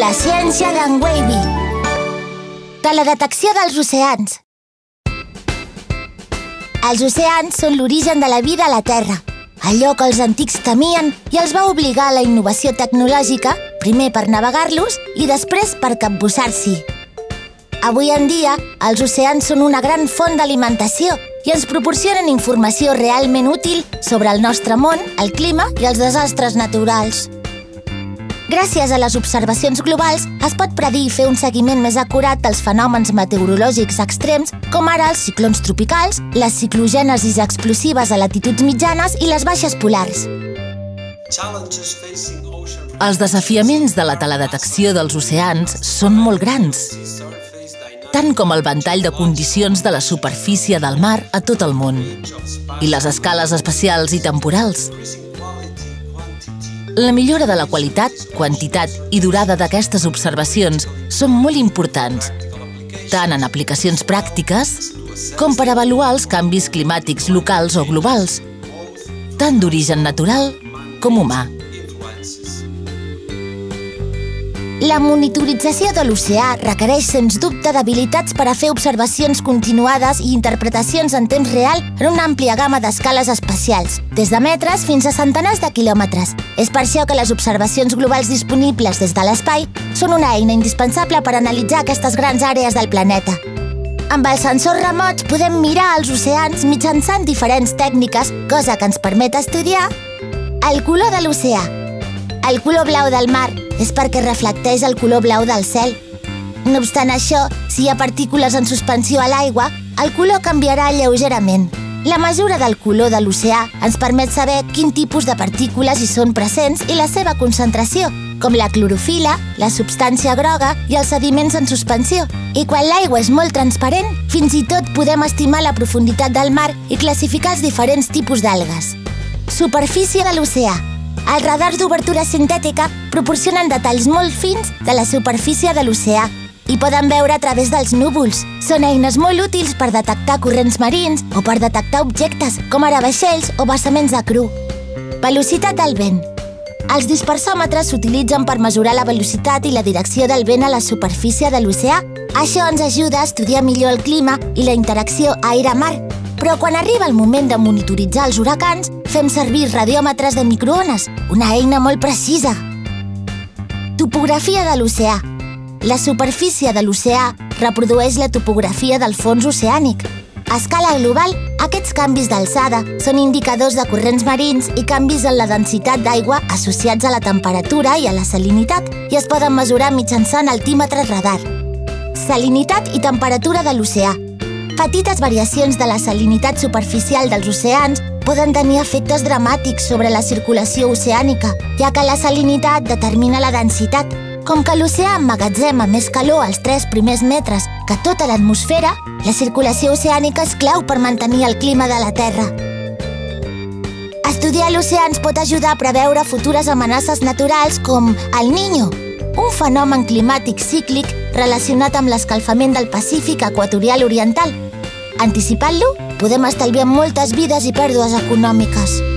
La ciència d'en Wavy. De la detecció dels oceans. Els oceans són l'origen de la vida a la Terra, allò que els antics temien i els va obligar a la innovació tecnològica, primer per navegar-los i després per capbussar-s'hi. Avui en dia, els oceans són una gran font d'alimentació i ens proporcionen informació realment útil sobre el nostre món, el clima i els desastres naturals. Gràcies a les observacions globals, es pot predir i fer un seguiment més acurat dels fenòmens meteorològics extrems, com ara els ciclons tropicals, les ciclogènesis explosives a latituds mitjanes i les baixes polars. Els desafiaments de la teledetecció dels oceans són molt grans, tant com el ventall de condicions de la superfície del mar a tot el món, i les escales espacials i temporals. La millora de la qualitat, quantitat i durada d'aquestes observacions són molt importants, tant en aplicacions pràctiques com per avaluar els canvis climàtics locals o globals, tant d'origen natural com humà. La monitorització de l'oceà requereix, sens dubte, d'habilitats per a fer observacions continuades i interpretacions en temps real en una àmplia gamma d'escales espacials, des de metres fins a centenars de quilòmetres. És per això que les observacions globals disponibles des de l'espai són una eina indispensable per analitzar aquestes grans àrees del planeta. Amb els sensors remots podem mirar els oceans mitjançant diferents tècniques, cosa que ens permet estudiar el color de l'oceà. El color blau del mar és perquè reflecteix el color blau del cel. No obstant això, si hi ha partícules en suspensió a l'aigua, el color canviarà lleugerament. La mesura del color de l'oceà ens permet saber quin tipus de partícules hi són presents i la seva concentració, com la clorofil·la, la substància groga i els sediments en suspensió. I quan l'aigua és molt transparent, fins i tot podem estimar la profunditat del mar i classificar els diferents tipus d'algues. Superfície de l'oceà. Els radars d'obertura sintètica proporcionen detalls molt fins de la superfície de l'oceà i poden veure a través dels núvols. Són eines molt útils per detectar corrents marins o per detectar objectes, com ara vaixells o vessaments de cru. Velocitat del vent. Els dispersòmetres s'utilitzen per mesurar la velocitat i la direcció del vent a la superfície de l'oceà. Això ens ajuda a estudiar millor el clima i la interacció aire-mar. Però quan arriba el moment de monitoritzar els huracans, fem servir radiòmetres de microones, una eina molt precisa. Topografia de l'oceà. La superfície de l'oceà reprodueix la topografia del fons oceànic. A escala global, aquests canvis d'alçada són indicadors de corrents marins i canvis en la densitat d'aigua associats a la temperatura i a la salinitat i es poden mesurar mitjançant altímetres radar. Salinitat i temperatura de l'oceà. Petites variacions de la salinitat superficial dels oceans poden tenir efectes dramàtics sobre la circulació oceànica, ja que la salinitat determina la densitat. Com que l'oceà emmagatzema més calor als 3 primers metres que tota l'atmosfera, la circulació oceànica és clau per mantenir el clima de la Terra. Estudiar l'oceà ens pot ajudar a preveure futures amenaces naturals com el Niño, un fenomen climàtic cíclic relacionat amb l'escalfament del Pacífic equatorial oriental. Anticipant-lo, podem estalviar moltes vides i pèrdues econòmiques.